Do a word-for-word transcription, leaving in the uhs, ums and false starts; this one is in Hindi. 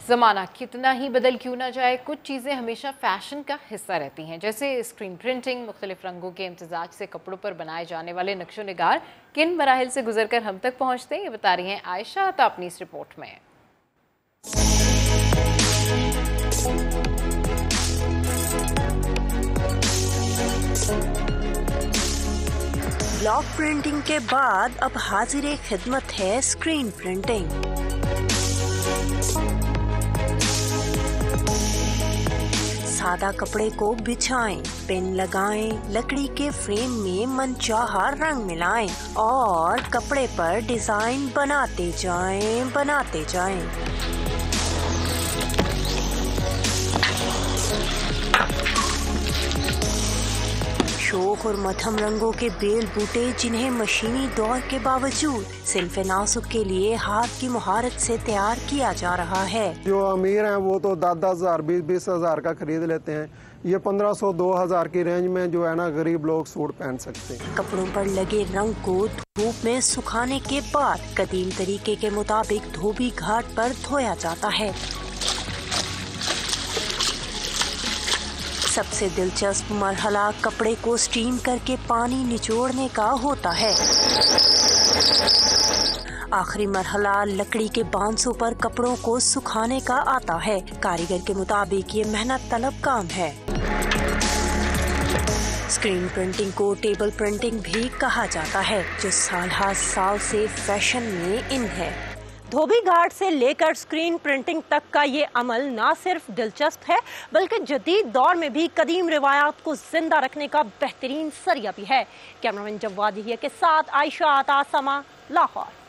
ज़माना कितना ही बदल क्यों ना जाए, कुछ चीज़ें हमेशा फैशन का हिस्सा रहती हैं, जैसे स्क्रीन प्रिंटिंग। मुख्तलिफ रंगों के इम्तजाज से कपड़ों पर बनाए जाने वाले नक्शो निगार किन मराहिल से गुजरकर हम तक पहुँचते हैं, ये बता रही हैं आयशा अता अपनी इस रिपोर्ट में। ब्लॉक प्रिंटिंग के बाद अब हाजिर खिदमत है स्क्रीन प्रिंटिंग। सादा कपड़े को बिछाएं, पेन लगाएं, लकड़ी के फ्रेम में मनचाहा रंग मिलाएं और कपड़े पर डिजाइन बनाते जाएं, बनाते जाएं। शोख और मध्यम रंगों के बेल बूटे, जिन्हें मशीनी दौर के बावजूद सिल्फ नाजुक के लिए हाथ की मुहारत से तैयार किया जा रहा है। जो अमीर हैं वो तो दस दस हजार बीस बीस हजार का खरीद लेते हैं। ये पंद्रह सौ दो हजार की रेंज में जो है ना गरीब लोग सूट पहन सकते हैं। कपड़ों पर लगे रंग को धूप में सुखाने के बाद कदीम तरीके के मुताबिक धोबी घाट पर धोया जाता है। सबसे दिलचस्प मरहला कपड़े को स्टीम करके पानी निचोड़ने का होता है। आखिरी मरहला लकड़ी के बांसों पर कपड़ों को सुखाने का आता है। कारीगर के मुताबिक ये मेहनत तलब काम है। स्क्रीन प्रिंटिंग को टेबल प्रिंटिंग भी कहा जाता है, जो साल हर साल से फैशन में इन है। धोबी घाट से लेकर स्क्रीन प्रिंटिंग तक का ये अमल ना सिर्फ दिलचस्प है, बल्कि जदीद दौर में भी कदीम रिवायात को जिंदा रखने का बेहतरीन जरिया भी है। कैमरामैन जवाद के साथ आयशा अता, समा, लाहौर।